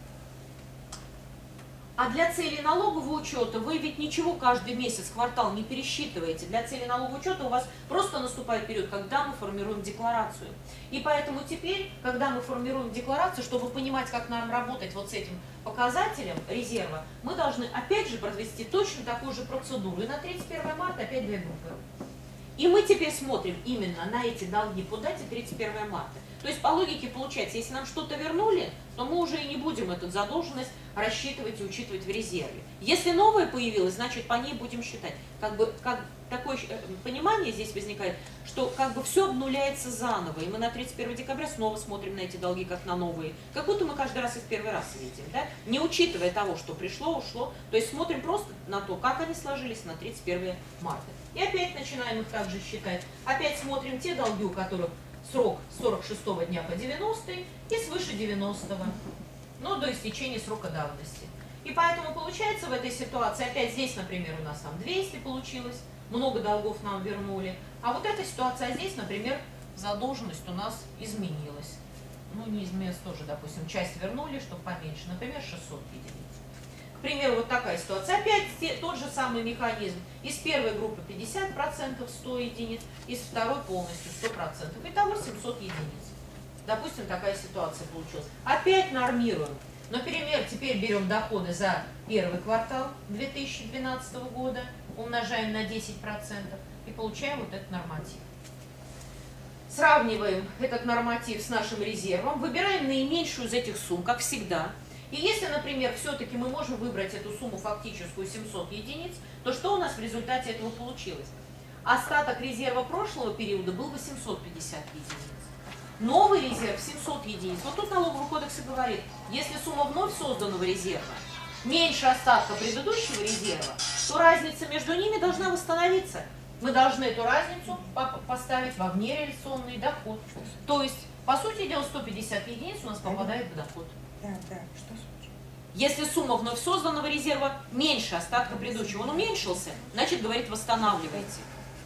А для цели налогового учета вы ведь ничего каждый месяц, квартал не пересчитываете. Для цели налогового учета у вас просто наступает период, когда мы формируем декларацию. И поэтому теперь, когда мы формируем декларацию, чтобы понимать, как нам работать вот с этим показателем резерва, мы должны опять же провести точно такую же процедуру. И на тридцать первое марта опять две группы. И мы теперь смотрим именно на эти долги по дате тридцать первое марта. То есть по логике получается, если нам что-то вернули, то мы уже и не будем эту задолженность рассчитывать и учитывать в резерве. Если новая появилась, значит по ней будем считать. Как бы как такое понимание здесь возникает, что как бы все обнуляется заново. И мы на тридцать первое декабря снова смотрим на эти долги как на новые. Как будто мы каждый раз их первый раз видим, да? Не учитывая того, что пришло, ушло. То есть смотрим просто на то, как они сложились на тридцать первое марта. И опять начинаем их также считать. Опять смотрим те долги, у которых срок с сорок шестого дня по девяностый и свыше девяностого, но до истечения срока давности. И поэтому получается в этой ситуации, опять здесь, например, у нас там двести получилось, много долгов нам вернули, а вот эта ситуация здесь, например, задолженность у нас изменилась. Ну, не изменилась тоже, допустим, часть вернули, чтобы поменьше, например, шестьсот единиц. К примеру, вот такая ситуация. Опять те, тот же самый механизм. Из первой группы пятьдесят процентов, сто единиц, из второй полностью сто процентов. Итого семьсот единиц. Допустим, такая ситуация получилась. Опять нормируем. Например, теперь берем доходы за первый квартал две тысячи двенадцатого года, умножаем на десять процентов и получаем вот этот норматив. Сравниваем этот норматив с нашим резервом, выбираем наименьшую из этих сумм, как всегда. И если, например, все-таки мы можем выбрать эту сумму фактическую семьсот единиц, то что у нас в результате этого получилось? Остаток резерва прошлого периода был восемьсот пятьдесят единиц. Новый резерв семьсот единиц. Вот тут налоговый кодекс и говорит, если сумма вновь созданного резерва меньше остатка предыдущего резерва, то разница между ними должна восстановиться. Мы должны эту разницу поставить во внереализационный доход. То есть, по сути дела, сто пятьдесят единиц у нас попадает в доход. Да, да, что случилось? Если сумма вновь созданного резерва меньше остатка предыдущего, он уменьшился, значит, говорит, восстанавливайте.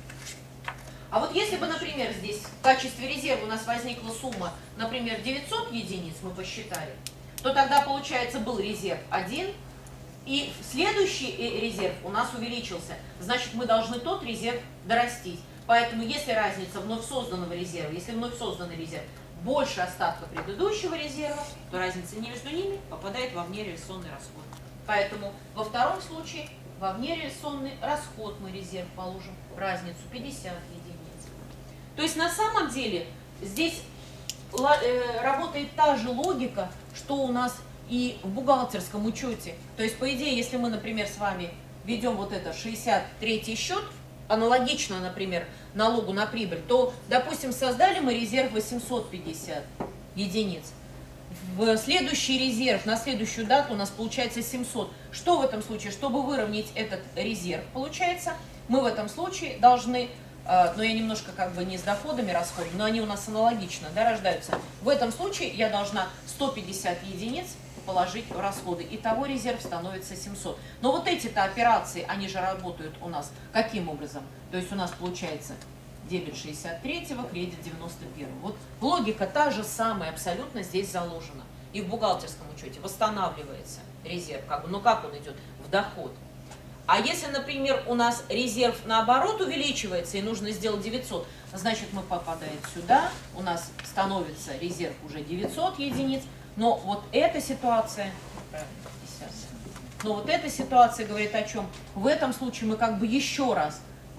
А вот если бы, например, здесь в качестве резерва у нас возникла сумма, например, девятьсот единиц, мы посчитали, то тогда, получается, был резерв один, и следующий резерв у нас увеличился. Значит, мы должны тот резерв дорастить. Поэтому, если разница вновь созданного резерва, если вновь созданный резерв больше остатка предыдущего резерва, то разница не между ними попадает во внереализационный расход. Поэтому во втором случае во внереализационный расход мы резерв положим разницу пятьдесят единиц. То есть на самом деле здесь работает та же логика, что у нас и в бухгалтерском учете. То есть, по идее, если мы, например, с вами ведем вот это шестьдесят третий счет, аналогично, например, налогу на прибыль, то, допустим, создали мы резерв восемьсот пятьдесят единиц. В следующий резерв, на следующую дату у нас получается семьсот. Что в этом случае? Чтобы выровнять этот резерв, получается, мы в этом случае должны, э, но я немножко как бы не с доходами расходами, но они у нас аналогично, да, рождаются. В этом случае я должна сто пятьдесят единиц положить в расходы. Итого резерв становится семьсот. Но вот эти-то операции, они же работают у нас каким образом? То есть у нас получается дебет шестьдесят третьего, кредит девяносто первого. Вот логика та же самая, абсолютно здесь заложена. И в бухгалтерском учете восстанавливается резерв, как бы, но как он идет? В доход. А если, например, у нас резерв наоборот увеличивается и нужно сделать девятьсот, значит мы попадаем сюда, у нас становится резерв уже девятьсот единиц, но вот эта ситуация, но вот эта ситуация говорит о чем? В этом случае мы как бы еще раз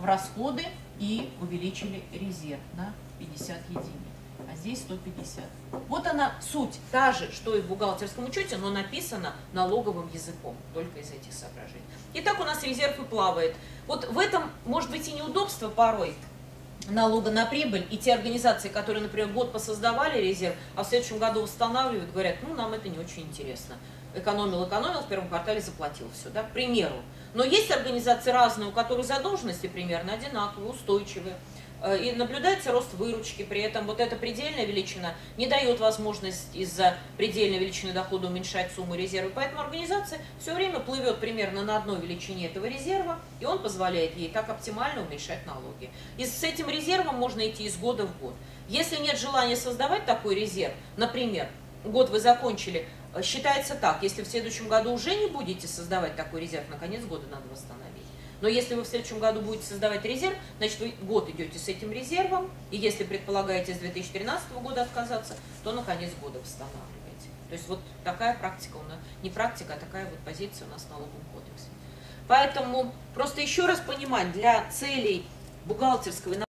в расходы и увеличили резерв на пятьдесят единиц. А здесь сто пятьдесят. Вот она суть, та же, что и в бухгалтерском учете, но написана налоговым языком, только из этих соображений. Итак, у нас резерв и плавает. Вот в этом, может быть, и неудобство порой налога на прибыль, и те организации, которые, например, год посоздавали резерв, а в следующем году восстанавливают, говорят, ну, нам это не очень интересно. Экономил, экономил, в первом квартале заплатил все, да, к примеру. Но есть организации разные, у которых задолженности примерно одинаковые, устойчивые. И наблюдается рост выручки, при этом вот эта предельная величина не дает возможность из-за предельной величины дохода уменьшать сумму резерва. Поэтому организация все время плывет примерно на одной величине этого резерва, и он позволяет ей так оптимально уменьшать налоги. И с этим резервом можно идти из года в год. Если нет желания создавать такой резерв, например, год вы закончили, считается так, если в следующем году уже не будете создавать такой резерв, на конец года надо восстановить. Но если вы в следующем году будете создавать резерв, значит вы год идете с этим резервом, и если предполагаете с две тысячи тринадцатого года отказаться, то на конец года восстанавливаете. То есть вот такая практика у нас, не практика, а такая вот позиция у нас в налоговом кодексе. Поэтому просто еще раз понимать, для целей бухгалтерского и